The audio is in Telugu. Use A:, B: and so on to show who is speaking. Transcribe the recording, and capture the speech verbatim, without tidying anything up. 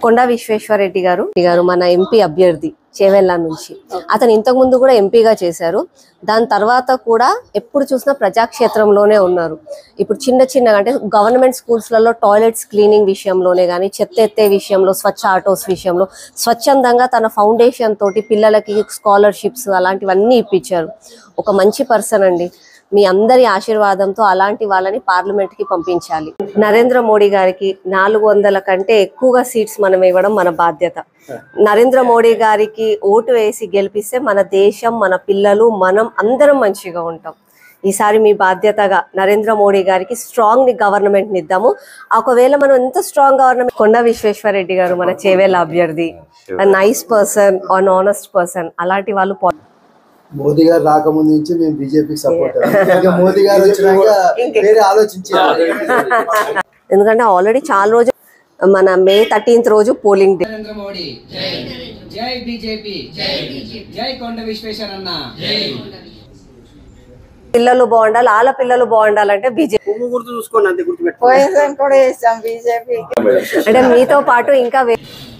A: కొండా విశ్వేశ్వరరెడ్డి గారు గారు మన ఎంపీ అభ్యర్థి చేవెళ్ళ నుంచి. అతను ఇంతకు ముందు కూడా ఎంపీగా చేశారు. దాని తర్వాత కూడా ఎప్పుడు చూసినా ప్రజాక్షేత్రంలోనే ఉన్నారు. ఇప్పుడు చిన్న చిన్నగా అంటే గవర్నమెంట్ స్కూల్స్లలో టాయిలెట్స్ క్లీనింగ్ విషయంలోనే కానీ, చెత్త ఎత్తే విషయంలో, స్వచ్ఛ ఆటోస్ విషయంలో స్వచ్ఛందంగా తన ఫౌండేషన్ తోటి పిల్లలకి స్కాలర్షిప్స్ అలాంటివన్నీ ఇప్పించారు. ఒక మంచి పర్సన్ అండి. మీ అందరి ఆశీర్వాదంతో అలాంటి వాళ్ళని పార్లమెంట్ కి పంపించాలి. నరేంద్ర మోడీ గారికి నాలుగు వందల కంటే ఎక్కువగా సీట్స్ మనం ఇవ్వడం మన బాధ్యత. నరేంద్ర మోడీ గారికి ఓటు వేసి గెలిపిస్తే మన దేశం, మన పిల్లలు, మనం అందరం మంచిగా ఉంటాం. ఈసారి మీ బాధ్యతగా నరేంద్ర మోడీ గారికి స్ట్రాంగ్ గవర్నమెంట్ ని ఇద్దాము. ఒకవేళ మనం ఎంత స్ట్రాంగ్ గవర్నమెంట్, కొండా విశ్వేశ్వరరెడ్డి గారు మన చేవెళ్ళ అభ్యర్థి, nice person, an honest person. అలాంటి వాళ్ళు
B: మోదీ గారు రాకముందు నుంచి మేము బీజేపీకి సపోర్ట్. మోదీ గారు వచ్చినాక వేరే ఆలోచించారు.
A: ఎందుకంటే ఆల్రెడీ చాలా రోజు మన మే థర్టీన్త్ రోజు పోలింగ్ డే.
C: నరేంద్ర మోడీ జై బీజేపీ, జై కొండ విశ్వేశ్వరన్న.
A: పిల్లలు బాగుండాలి, ఆల పిల్లలు బాగుండాలంటే బీజేపీ.
D: చూసుకోండి, అంతే గుర్తుపెట్టుకోండి.
A: అంటే మీతో పాటు ఇంకా